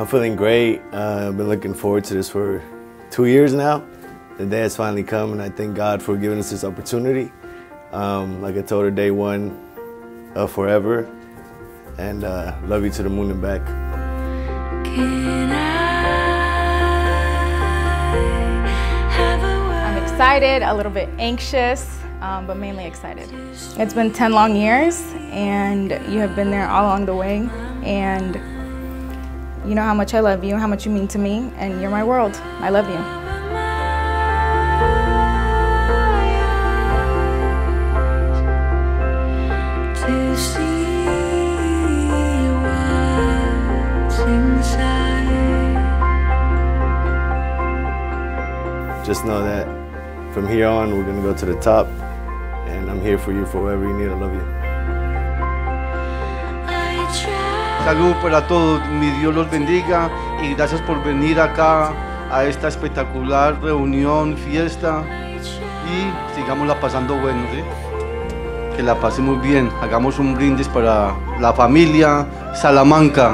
I'm feeling great. I've been looking forward to this for 2 years now. The day has finally come, and I thank God for giving us this opportunity. Like I told her, day one, forever, and love you to the moon and back. I'm excited, a little bit anxious, but mainly excited. It's been 10 long years, and you have been there all along the way, and you know how much I love you, how much you mean to me, and you're my world. I love you. Just know that from here on, we're gonna go to the top, and I'm here for you for whatever you need. I love you. Salud para todos, mi Dios los bendiga y gracias por venir acá a esta espectacular reunión, fiesta y sigámosla pasando bueno, ¿sí? Que la pasemos bien, hagamos un brindis para la familia Salamanca.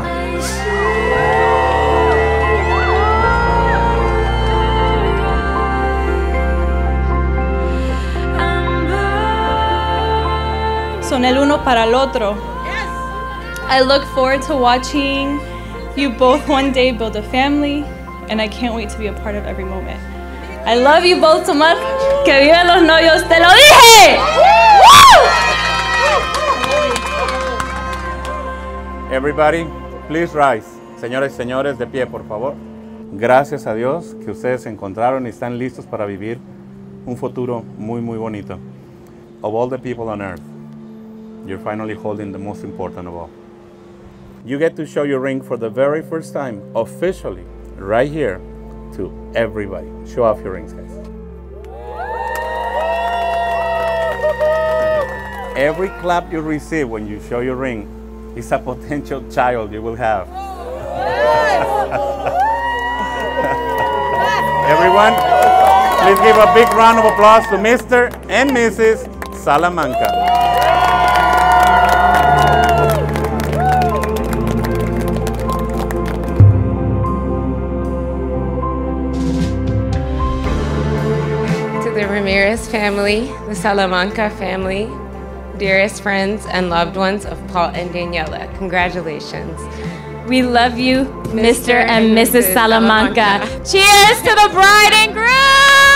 Son el uno para el otro. I look forward to watching you both one day build a family, and I can't wait to be a part of every moment. I love you both so much. Que vivan los novios, te lo dije! Everybody, please rise. Señores y señores, de pie, por favor. Gracias a Dios que ustedes se encontraron y están listos para vivir un futuro muy, muy bonito. Of all the people on earth, you're finally holding the most important of all. You get to show your ring for the very first time, officially, right here, to everybody. Show off your rings, guys. Every clap you receive when you show your ring is a potential child you will have. Everyone, please give a big round of applause to Mr. and Mrs. Salamanca. The Ramirez family, the Salamanca family, dearest friends and loved ones of Paul and Daniela, congratulations. We love you, Mr. and Mrs. Salamanca. Cheers to the bride and groom!